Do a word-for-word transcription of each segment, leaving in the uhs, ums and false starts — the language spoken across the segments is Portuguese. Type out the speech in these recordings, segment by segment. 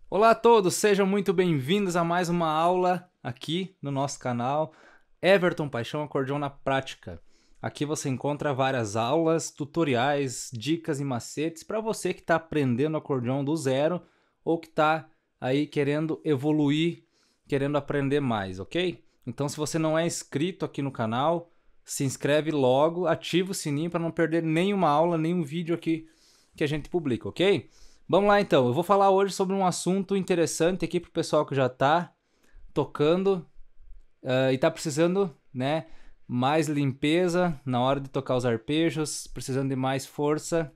Olá a todos, sejam muito bem-vindos a mais uma aula aqui no nosso canal Everton Paixão Acordeon na Prática. Aqui você encontra várias aulas, tutoriais, dicas e macetes para você que está aprendendo acordeon do zero ou que está aí querendo evoluir, querendo aprender mais, ok? Então, se você não é inscrito aqui no canal, se inscreve logo, ativa o sininho para não perder nenhuma aula, nenhum vídeo aqui que a gente publica, ok? Vamos lá então, eu vou falar hoje sobre um assunto interessante aqui para o pessoal que já está tocando uh, e está precisando, né, mais limpeza na hora de tocar os arpejos, precisando de mais força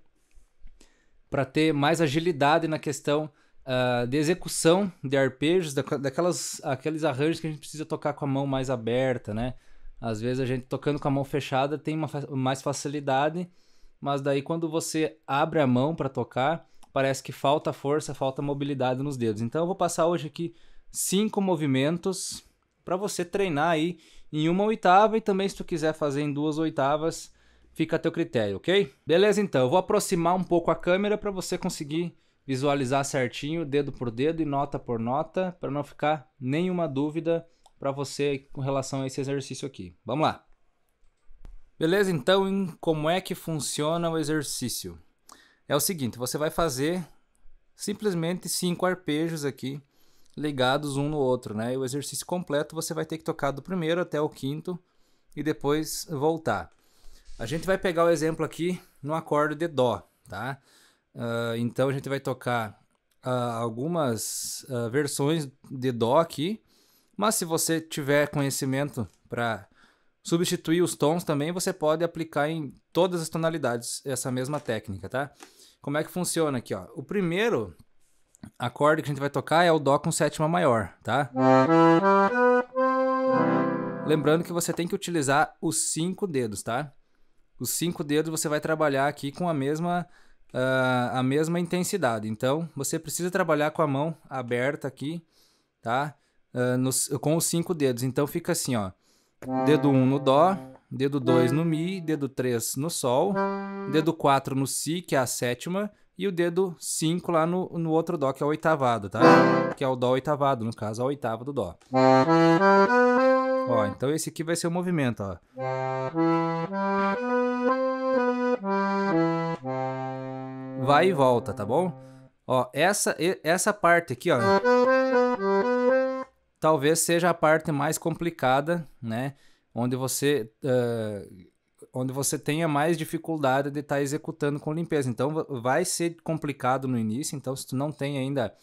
para ter mais agilidade na questão uh, de execução de arpejos, da, daquelas, aqueles arranjos que a gente precisa tocar com a mão mais aberta, né? Às vezes a gente tocando com a mão fechada tem uma, mais facilidade, mas daí quando você abre a mão para tocar, parece que falta força, falta mobilidade nos dedos. Então eu vou passar hoje aqui cinco movimentos para você treinar aí em uma oitava e também se tu quiser fazer em duas oitavas, fica a teu critério, ok? Beleza, então eu vou aproximar um pouco a câmera para você conseguir visualizar certinho, dedo por dedo e nota por nota, para não ficar nenhuma dúvida para você com relação a esse exercício aqui. Vamos lá. Beleza, então em como é que funciona o exercício? É o seguinte, você vai fazer simplesmente cinco arpejos aqui, ligados um no outro, né? E o exercício completo você vai ter que tocar do primeiro até o quinto e depois voltar. A gente vai pegar o exemplo aqui no acorde de Dó, tá? Uh, então a gente vai tocar uh, algumas uh, versões de Dó aqui, mas se você tiver conhecimento para substituir os tons também, você pode aplicar em todas as tonalidades essa mesma técnica, tá? Como é que funciona aqui, ó? O primeiro acorde que a gente vai tocar é o Dó com sétima maior, tá? Lembrando que você tem que utilizar os cinco dedos, tá? Os cinco dedos você vai trabalhar aqui com a mesma, uh, a mesma intensidade. Então, você precisa trabalhar com a mão aberta aqui, tá? Uh, nos, com os cinco dedos. Então, fica assim, ó. Dedo um no Dó, dedo dois no Mi, dedo três no Sol, dedo quatro no Si, que é a sétima, e o dedo cinco lá no, no outro Dó, que é o oitavado, tá? Que é o Dó oitavado, no caso, a oitava do Dó. Ó, então esse aqui vai ser o movimento, ó. Vai e volta, tá bom? Ó, essa, essa parte aqui, ó, talvez seja a parte mais complicada, né? Onde você, uh, onde você tenha mais dificuldade de estar tá executando com limpeza. Então vai ser complicado no início. Então se tu não tem ainda,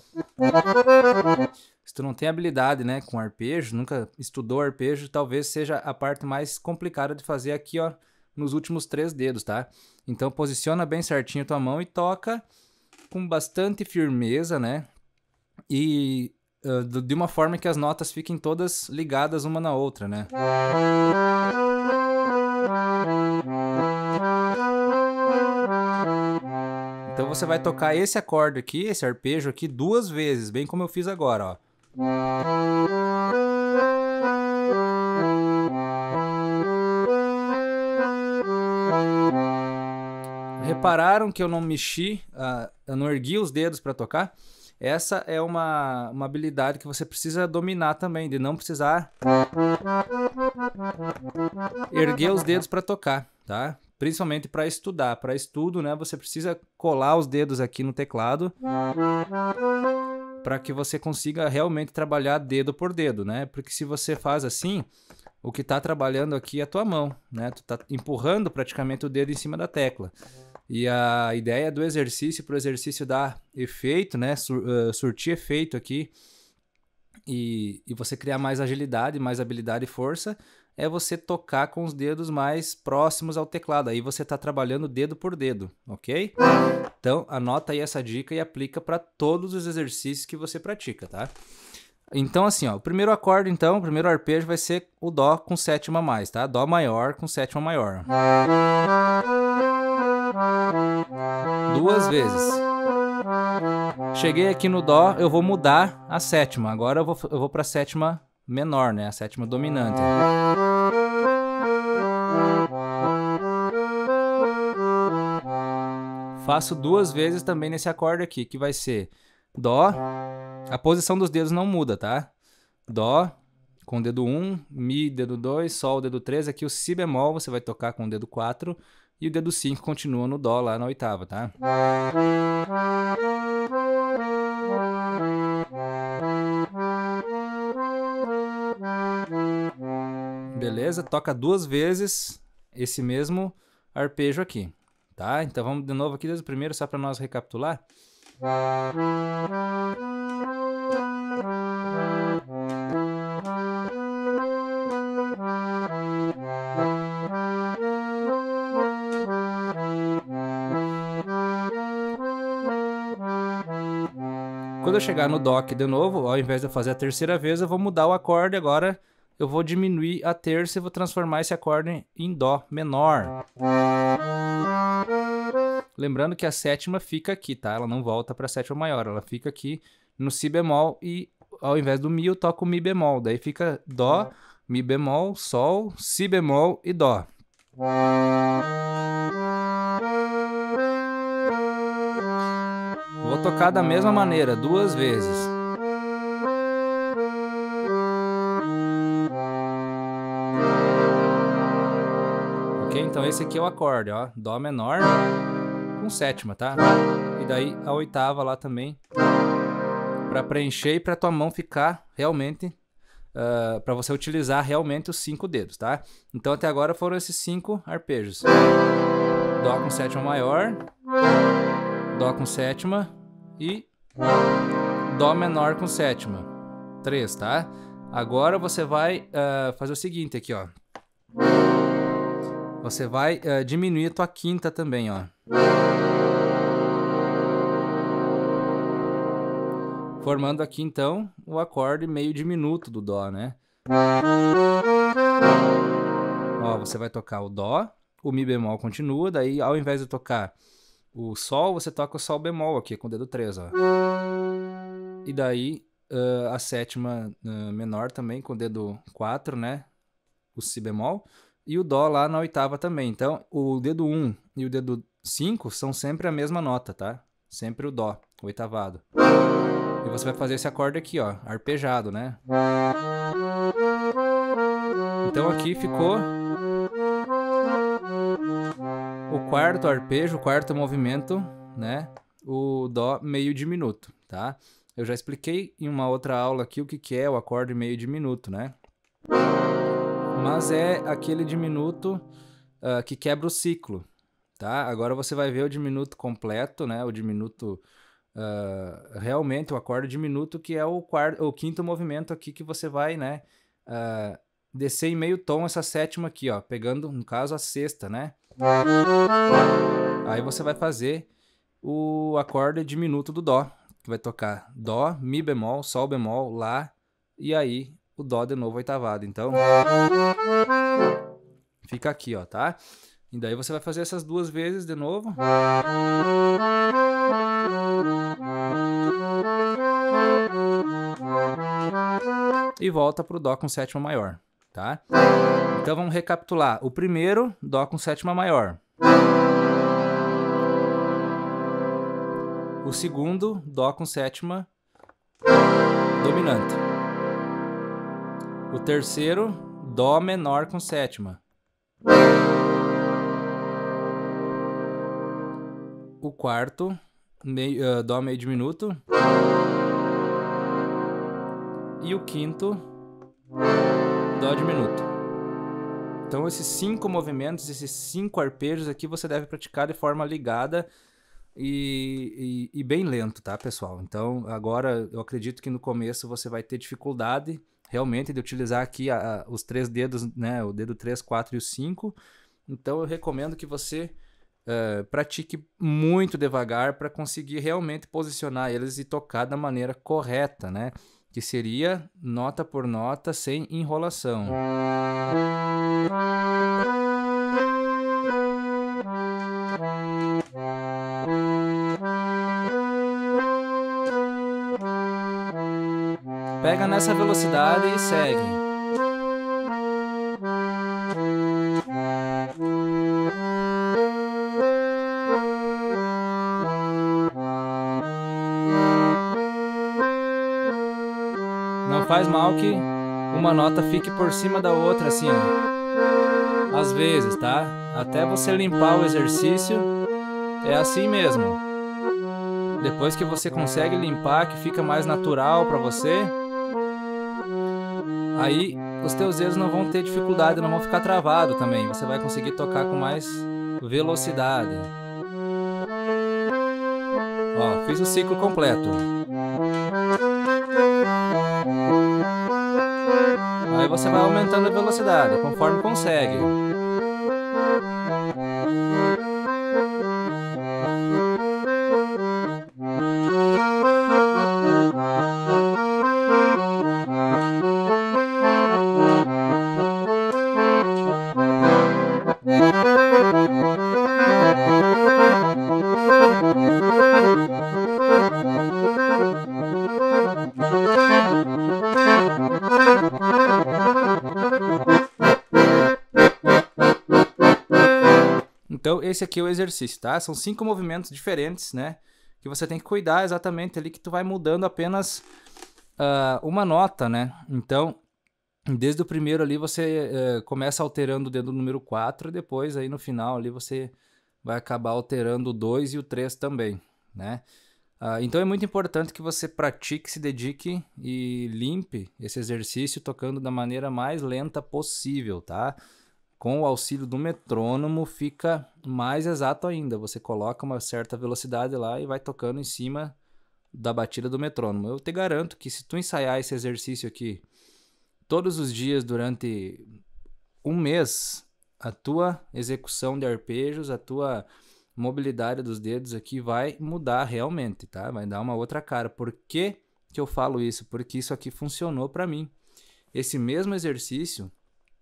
se tu não tem habilidade, né, com arpejo, nunca estudou arpejo, talvez seja a parte mais complicada de fazer aqui, ó, nos últimos três dedos, tá? Então posiciona bem certinho a tua mão e toca com bastante firmeza, né? E Uh, de uma forma que as notas fiquem todas ligadas uma na outra, né? Então você vai tocar esse acorde aqui, esse arpejo aqui, duas vezes, bem como eu fiz agora, ó. Repararam que eu não mexi, uh, eu não ergui os dedos para tocar? Essa é uma, uma habilidade que você precisa dominar também, de não precisar erguer os dedos para tocar, tá? Principalmente para estudar. Para estudo, né, você precisa colar os dedos aqui no teclado para que você consiga realmente trabalhar dedo por dedo, né? Porque se você faz assim, o que está trabalhando aqui é a tua mão, né? Tu está empurrando praticamente o dedo em cima da tecla. E a ideia do exercício, para o exercício dar efeito, né, Sur, uh, surtir efeito aqui e, e você criar mais agilidade, mais habilidade e força, é você tocar com os dedos mais próximos ao teclado. Aí você está trabalhando dedo por dedo, ok? Então anota aí essa dica e aplica para todos os exercícios que você pratica, tá? Então assim, ó, o primeiro acorde, então, o primeiro arpejo vai ser o Dó com sétima a mais, tá? Dó maior com sétima maior. Duas vezes. Cheguei aqui no Dó, eu vou mudar a sétima. Agora eu vou, eu vou para a sétima menor, né? A sétima dominante. Faço duas vezes também nesse acorde aqui, que vai ser Dó, A posição dos dedos não muda, tá? Dó com o dedo um, Mi, dedo dois, Sol, dedo três. Aqui o Si bemol você vai tocar com o dedo quatro e o dedo cinco continua no Dó lá na oitava, tá? Beleza? Toca duas vezes esse mesmo arpejo aqui, tá? Então vamos de novo aqui desde o primeiro, só para nós recapitular. Quando eu chegar no Dó aqui de novo, ao invés de eu fazer a terceira vez, eu vou mudar o acorde. Agora eu vou diminuir a terça e vou transformar esse acorde em Dó menor. Lembrando que a sétima fica aqui, tá? Ela não volta para a sétima maior, ela fica aqui no Si bemol e ao invés do Mi eu toco o Mi bemol. Daí fica Dó, Mi bemol, Sol, Si bemol e Dó. Vou tocar da mesma maneira, duas vezes. Ok? Então esse aqui é o acorde, ó. Dó menor com sétima, tá? E daí a oitava lá também, para preencher e para tua mão ficar realmente, uh, para você utilizar realmente os cinco dedos, tá? Então até agora foram esses cinco arpejos. Dó com sétima maior, Dó com sétima e Dó menor com sétima. Três, tá? Agora você vai uh, fazer o seguinte aqui, ó. Você vai uh, diminuir a tua quinta também, ó. Formando aqui, então, o acorde meio diminuto do Dó, né? Ó, você vai tocar o Dó, o Mi bemol continua, daí ao invés de tocar o Sol, você toca o Sol bemol aqui com o dedo três, ó. E daí uh, a sétima uh, menor também com o dedo quatro, né? O Si bemol. E o Dó lá na oitava também. Então, o dedo um e o dedo cinco são sempre a mesma nota, tá? Sempre o Dó, oitavado. E você vai fazer esse acorde aqui, ó, arpejado, né? Então aqui ficou o quarto arpejo, o quarto movimento, né? O Dó meio diminuto, tá? Eu já expliquei em uma outra aula aqui o que que é o acorde meio diminuto, né? Mas é aquele diminuto uh, que quebra o ciclo, tá? Agora você vai ver o diminuto completo, né? O diminuto, uh, realmente o acorde diminuto, que é o, quarto, o quinto movimento aqui que você vai, né? Uh, descer em meio tom essa sétima aqui, ó, pegando, no caso, a sexta, né? Aí você vai fazer o acorde diminuto do Dó, que vai tocar Dó, Mi bemol, Sol bemol, Lá, e aí o Dó de novo oitavado. Então, fica aqui, ó, tá? E daí você vai fazer essas duas vezes de novo. E volta pro Dó com sétima maior, tá? Então vamos recapitular. O primeiro, Dó com sétima maior. O segundo, Dó com sétima dominante. O terceiro, Dó menor com sétima. O quarto, meio, uh, Dó meio diminuto. E o quinto, Dó diminuto. Então esses cinco movimentos, esses cinco arpejos aqui você deve praticar de forma ligada e, e, e bem lento, tá, pessoal? Então agora eu acredito que no começo você vai ter dificuldade realmente de utilizar aqui a, a, os três dedos, né? O dedo três, quatro e o cinco. Então eu recomendo que você uh, pratique muito devagar para conseguir realmente posicionar eles e tocar da maneira correta, né? Que seria nota por nota, sem enrolação. Pega nessa velocidade e segue. Não faz mal que uma nota fique por cima da outra, assim, ó. Às vezes, tá? Até você limpar o exercício, é assim mesmo. Depois que você consegue limpar, que fica mais natural pra você, aí os teus dedos não vão ter dificuldade, não vão ficar travados também. Você vai conseguir tocar com mais velocidade. Ó, fiz o ciclo completo. Aí você vai aumentando a velocidade, conforme consegue. Então esse aqui é o exercício, tá? São cinco movimentos diferentes, né? Que você tem que cuidar exatamente ali, que tu vai mudando apenas uh, uma nota, né? Então, desde o primeiro ali você uh, começa alterando o dedo número quatro e depois aí no final ali você vai acabar alterando o dois e o três também, né? Uh, então é muito importante que você pratique, se dedique e limpe esse exercício tocando da maneira mais lenta possível, tá? Com o auxílio do metrônomo fica mais exato ainda. Você coloca uma certa velocidade lá e vai tocando em cima da batida do metrônomo. Eu te garanto que se tu ensaiar esse exercício aqui todos os dias durante um mês, a tua execução de arpejos, a tua mobilidade dos dedos aqui vai mudar realmente, tá? Vai dar uma outra cara. Por que que eu falo isso? Porque isso aqui funcionou para mim. Esse mesmo exercício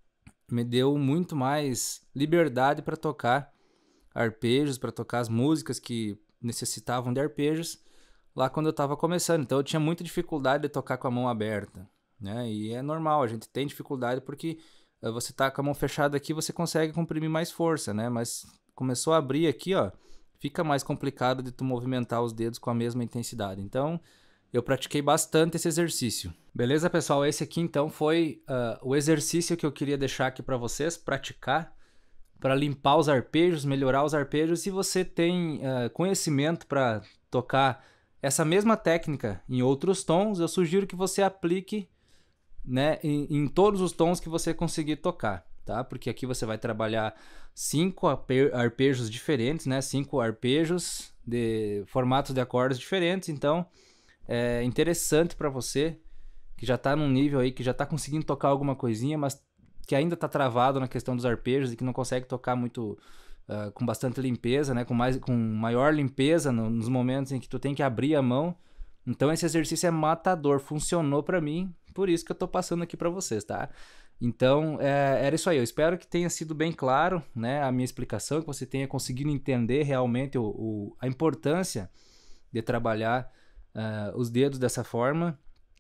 me deu muito mais liberdade para tocar arpejos, para tocar as músicas que necessitavam de arpejos lá quando eu estava começando. Então eu tinha muita dificuldade de tocar com a mão aberta, né? E é normal, a gente tem dificuldade porque uh, você tá com a mão fechada aqui, você consegue comprimir mais força, né? Mas começou a abrir aqui, ó, fica mais complicado de tu movimentar os dedos com a mesma intensidade. Então eu pratiquei bastante esse exercício. Beleza, pessoal? Esse aqui, então, foi uh, o exercício que eu queria deixar aqui para vocês praticar, para limpar os arpejos, melhorar os arpejos. Se você tem uh, conhecimento para tocar essa mesma técnica em outros tons, eu sugiro que você aplique, né, em, em todos os tons que você conseguir tocar, tá? Porque aqui você vai trabalhar cinco arpejos diferentes, né? Cinco arpejos de formatos de acordes diferentes, então é interessante para você que já está num nível aí, que já está conseguindo tocar alguma coisinha, mas que ainda está travado na questão dos arpejos e que não consegue tocar muito uh, com bastante limpeza, né? Com, mais, com maior limpeza no, nos momentos em que tu tem que abrir a mão. Então esse exercício é matador, funcionou para mim, por isso que eu estou passando aqui para vocês, tá? Então é, era isso aí, eu espero que tenha sido bem claro, né, a minha explicação, que você tenha conseguido entender realmente o, o, a importância de trabalhar Uh, os dedos dessa forma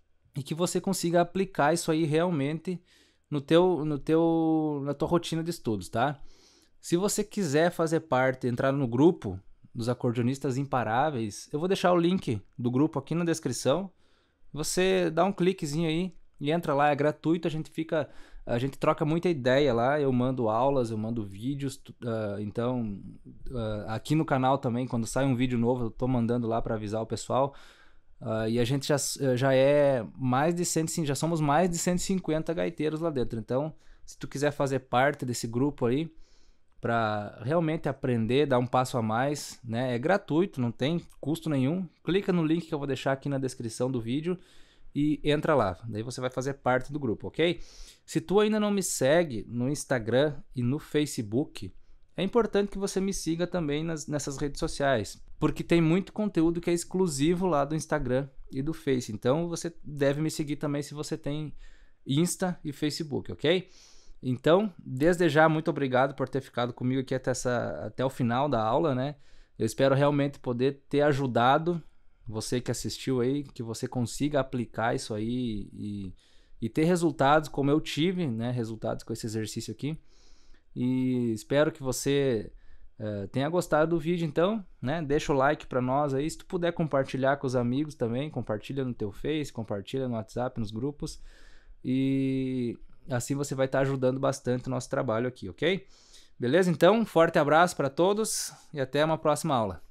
e que você consiga aplicar isso aí realmente no teu, no teu, na tua rotina de estudos, tá? Se você quiser fazer parte, entrar no grupo dos acordeonistas imparáveis, eu vou deixar o link do grupo aqui na descrição. Você dá um cliquezinho aí e entra lá, é gratuito, a gente fica, a gente troca muita ideia lá, eu mando aulas, eu mando vídeos, uh, então uh, aqui no canal também, quando sai um vídeo novo, eu tô mandando lá para avisar o pessoal. Uh, e a gente já, já é mais de cem, já somos mais de cento e cinquenta gaiteiros lá dentro. Então, se tu quiser fazer parte desse grupo aí, para realmente aprender, dar um passo a mais, né? É gratuito, não tem custo nenhum. Clica no link que eu vou deixar aqui na descrição do vídeo e entra lá. Daí você vai fazer parte do grupo, ok? Se tu ainda não me segue no Instagram e no Facebook, é importante que você me siga também nas, nessas redes sociais, porque tem muito conteúdo que é exclusivo lá do Instagram e do Face. Então você deve me seguir também se você tem Insta e Facebook, ok? Então, desde já, muito obrigado por ter ficado comigo aqui até, essa, até o final da aula, né? Eu espero realmente poder ter ajudado você que assistiu aí, que você consiga aplicar isso aí e, e ter resultados como eu tive, né? Resultados com esse exercício aqui. E espero que você Uh, tenha gostado do vídeo então, né? Deixa o like para nós aí, se tu puder compartilhar com os amigos também, compartilha no teu Face, compartilha no WhatsApp, nos grupos, e assim você vai estar ajudando bastante o nosso trabalho aqui, ok? Beleza? Então, um forte abraço para todos e até uma próxima aula.